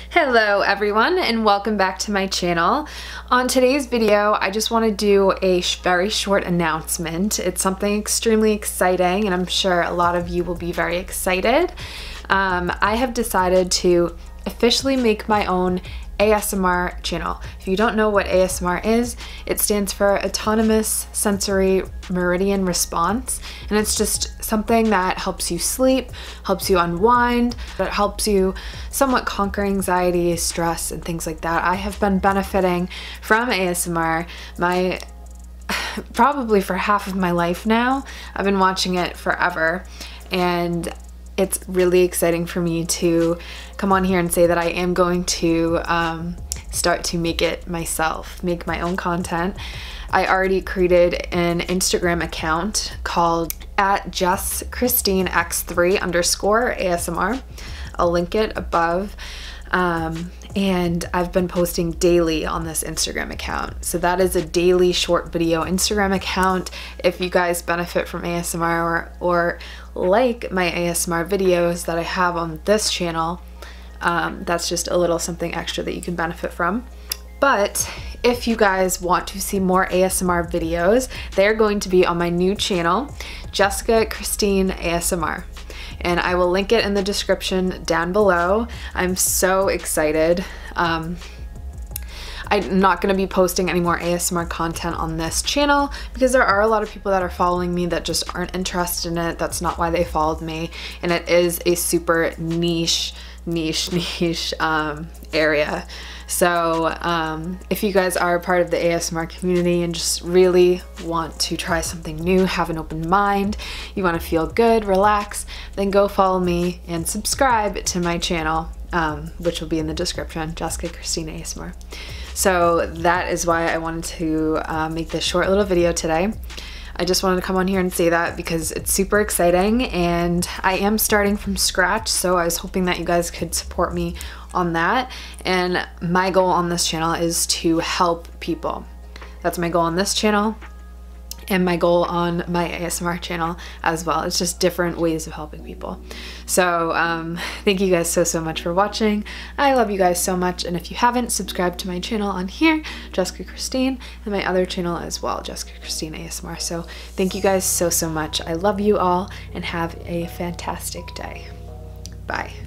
Hello everyone and welcome back to my channel. On today's video I just want to do a very short announcement. It's something extremely exciting and I'm sure a lot of you will be very excited. I have decided to officially make my own ASMR channel. If you don't know what ASMR is, it stands for Autonomous Sensory Meridian Response, and it's just something that helps you sleep, helps you unwind, that helps you somewhat conquer anxiety, stress, and things like that. I have been benefiting from ASMR probably for half of my life now. I've been watching it forever, and it's really exciting for me to come on here and say that I am going to start to make it myself, make my own content. I already created an Instagram account called @JessChristineX3_ASMR. I'll link it above. And I've been posting daily on this Instagram account. So that is a daily short video Instagram account. If you guys benefit from ASMR or like my ASMR videos that I have on this channel, that's just a little something extra that you can benefit from. But if you guys want to see more ASMR videos, they're going to be on my new channel, Jessica Christine ASMR. And I will link it in the description down below. I'm so excited. I'm not going to be posting any more ASMR content on this channel because there are a lot of people that are following me that just aren't interested in it. That's not why they followed me, and it is a super niche area. So if you guys are a part of the ASMR community and just really want to try something new, have an open mind, you want to feel good, relax, then go follow me and subscribe to my channel, which will be in the description, Jessica Christine ASMR. So that is why I wanted to make this short little video today. I just wanted to come on here and say that because it's super exciting and I am starting from scratch, so I was hoping that you guys could support me on that. And my goal on this channel is to help people. That's my goal on this channel and my goal on my ASMR channel as well. It's just different ways of helping people. So thank you guys so much for watching. I love you guys so much, and if you haven't, subscribe to my channel on here, Jessica Christine, and my other channel as well, Jessica Christine ASMR. So thank you guys so much. I love you all and have a fantastic day. Bye.